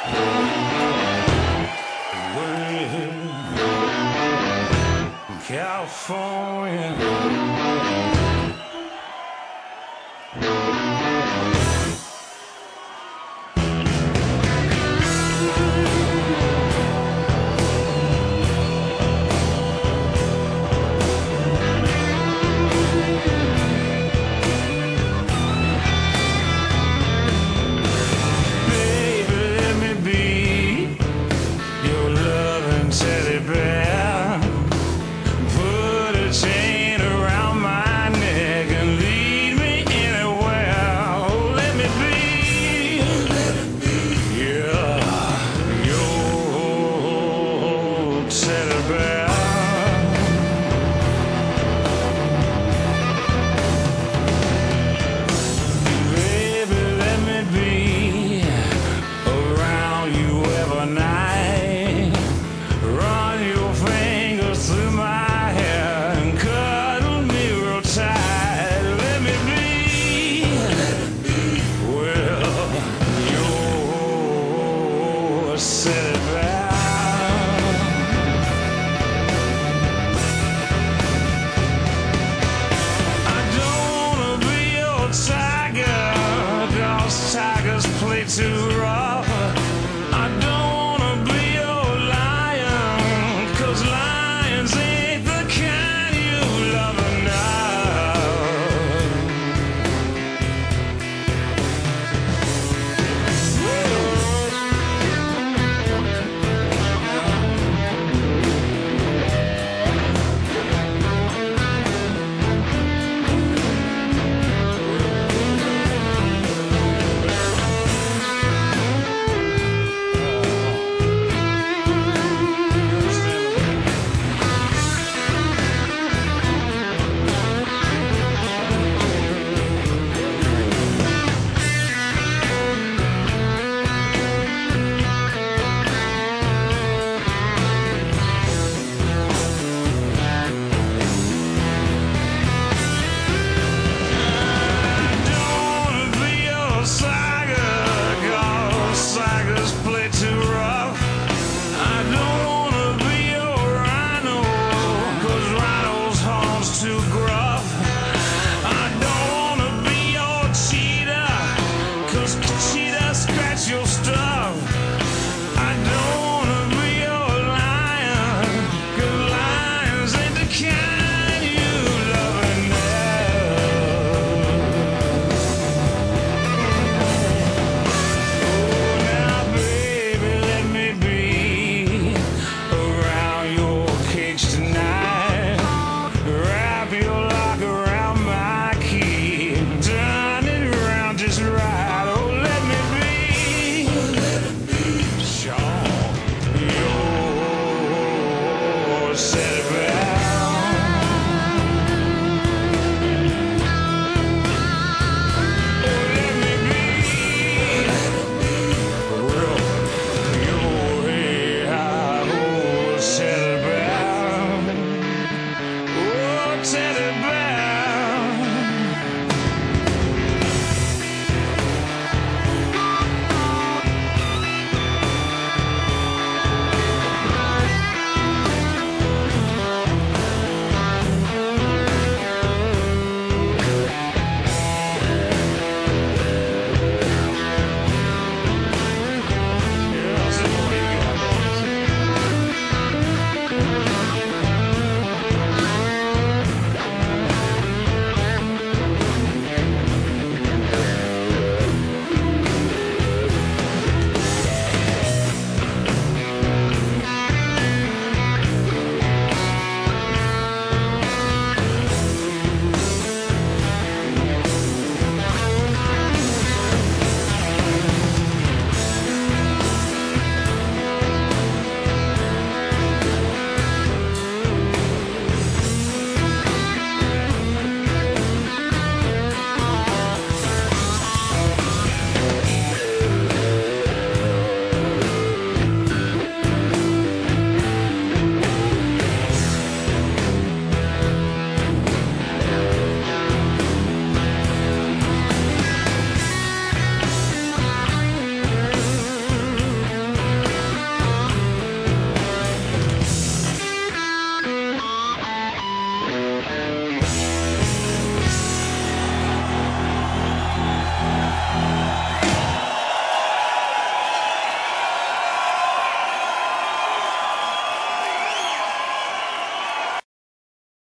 California. Baby, let me be your loving teddy bear. Put a chain around my neck and lead me anywhere. Oh, let me be, yeah, your teddy bear. Baby, let me be around you every night. Run your fingers through my hair and cuddle me real tight. Let me be, well, your city bear. I don't wanna be your tiger, 'cause tigers play too rough.